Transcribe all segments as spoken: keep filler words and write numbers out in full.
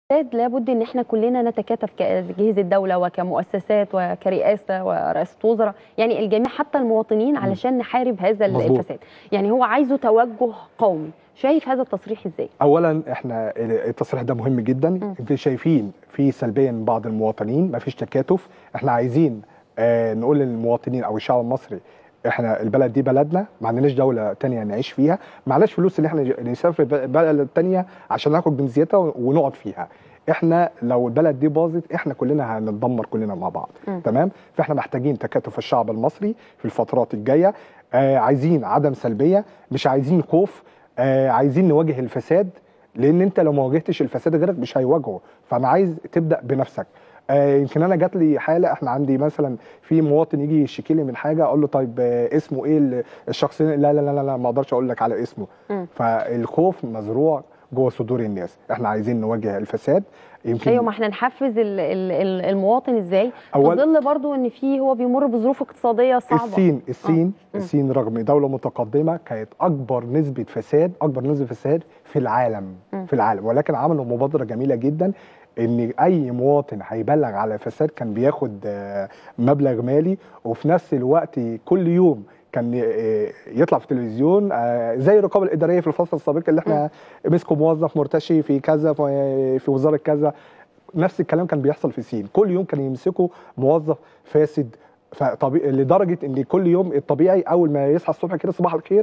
لابد ان احنا كلنا نتكاتف كأجهزة الدولة وكمؤسسات وكرئاسة ورئاسة وزراء، يعني الجميع حتى المواطنين علشان نحارب هذا مظبوط. الفساد. يعني هو عايزه توجه قومي، شايف هذا التصريح ازاي؟ اولا احنا التصريح ده مهم جدا، يمكن شايفين في سلبيه من بعض المواطنين، مفيش تكاتف. احنا عايزين آه نقول للمواطنين او الشعب المصري احنا البلد دي بلدنا، ما عندناش دوله تانية نعيش فيها، معناش فلوس ان احنا نسافر بلد تانية عشان ناخد جنسيتها ونقعد فيها. احنا لو البلد دي باظت احنا كلنا هنتدمر كلنا مع بعض. م. تمام. فاحنا محتاجين تكاتف الشعب المصري في الفترات الجايه. آه عايزين عدم سلبيه، مش عايزين خوف. آه عايزين نواجه الفساد، لان انت لو ما واجهتش الفساد غيرك مش هيواجهه. فانا عايز تبدا بنفسك. آه يمكن انا جات لي حاله، احنا عندي مثلا في مواطن يجي يشتكي لي من حاجه، اقول له طيب آه اسمه ايه الشخص؟ لا لا لا لا ما اقدرش اقول لك على اسمه. م. فالخوف مزروع جوه صدور الناس. احنا عايزين نواجه الفساد. يمكن ايوه، ما احنا نحفز المواطن ازاي في ظل برضو ان في هو بيمر بظروف اقتصاديه صعبه. الصين الصين آه. الصين رغم دوله متقدمه كانت اكبر نسبه فساد اكبر نسبه فساد في العالم م. في العالم، ولكن عملوا مبادره جميله جدا ان اي مواطن هيبلغ على فساد كان بياخد مبلغ مالي، وفي نفس الوقت كل يوم كان يطلع في التلفزيون زي الرقابه الاداريه في الفتره السابقه اللي احنا مسكوا موظف مرتشي في كذا في وزاره كذا. نفس الكلام كان بيحصل في الصين، كل يوم كان يمسكوا موظف فاسد. فطبيعي لدرجه ان كل يوم الطبيعي اول ما يصحى الصبح كده صباح الخير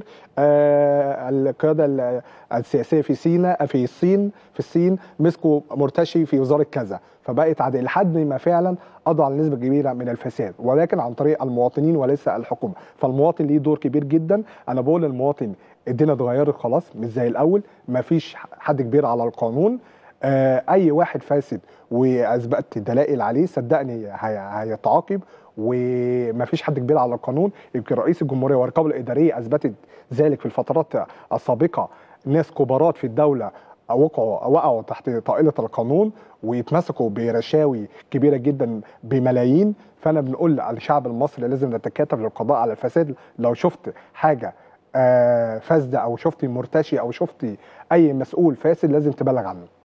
آه القياده السياسيه في سيناء في الصين في الصين مسكوا مرتشي في وزاره كذا. فبقت عادي لحد ما فعلا قضوا على نسبه كبيره من الفساد، ولكن عن طريق المواطنين وليس الحكومه. فالمواطن ليه دور كبير جدا. انا بقول للمواطن الدنيا اتغيرت خلاص، مش زي الاول، ما فيش حد كبير على القانون. آه اي واحد فاسد واثبتت دلائل عليه صدقني هيتعاقب، ومفيش حد كبير على القانون. يمكن رئيس الجمهوريه والرقابه الاداريه اثبتت ذلك في الفترات السابقه. ناس كبارات في الدوله وقعوا وقعوا تحت طائله القانون ويتمسكوا برشاوي كبيره جدا بملايين. فانا بنقول على الشعب المصري لازم نتكاتف للقضاء على الفساد. لو شفت حاجه فاسده او شفتي مرتشي او شفتي اي مسؤول فاسد لازم تبلغ عنه.